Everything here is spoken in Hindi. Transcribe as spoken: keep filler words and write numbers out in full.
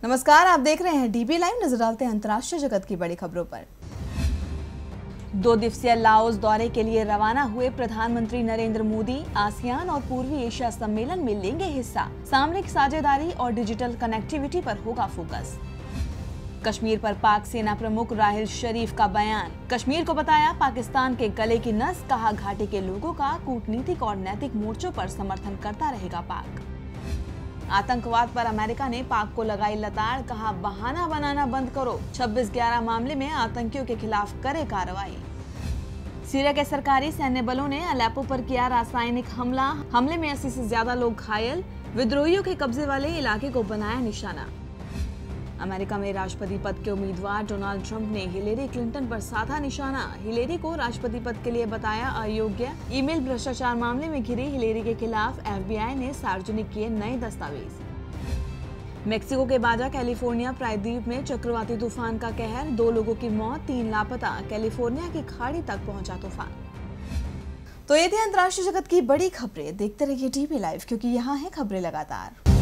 नमस्कार, आप देख रहे हैं डीबी लाइव। नजर डालते हैं अंतर्राष्ट्रीय जगत की बड़ी खबरों पर। दो दिवसीय लाओस दौरे के लिए रवाना हुए प्रधानमंत्री नरेंद्र मोदी आसियान और पूर्वी एशिया सम्मेलन में लेंगे हिस्सा। सामरिक साझेदारी और डिजिटल कनेक्टिविटी पर होगा फोकस। कश्मीर पर पाक सेना प्रमुख राहिल शरीफ का बयान। कश्मीर को बताया पाकिस्तान के गले की नस, कहा घाटी के लोगों का कूटनीतिक और नैतिक मोर्चों पर समर्थन करता रहेगा पाक। आतंकवाद पर अमेरिका ने पाक को लगाई लताड़, कहा बहाना बनाना बंद करो, छब्बीस ग्यारह मामले में आतंकियों के खिलाफ करे कार्रवाई। सीरिया के सरकारी सैन्य बलों ने अलेप्पो पर किया रासायनिक हमला, हमले में अस्सी से ज्यादा लोग घायल, विद्रोहियों के कब्जे वाले इलाके को बनाया निशाना। अमेरिका में राष्ट्रपति पद के उम्मीदवार डोनाल्ड ट्रंप ने हिलेरी क्लिंटन पर साधा निशाना, हिलेरी को राष्ट्रपति पद के लिए बताया अयोग्य। ईमेल भ्रष्टाचार मामले में घिरी हिलेरी के खिलाफ एफबीआई ने सार्वजनिक किए नए दस्तावेज। मेक्सिको के बाजा कैलिफोर्निया प्रायद्वीप में चक्रवाती तूफान का कहर, दो लोगों की मौत, तीन लापता, कैलिफोर्निया की खाड़ी तक पहुंचा तूफान। तो ये थी अंतर्राष्ट्रीय जगत की बड़ी खबरें। देखते रहिए डीबी लाइव, क्योंकि यहाँ है खबरें लगातार।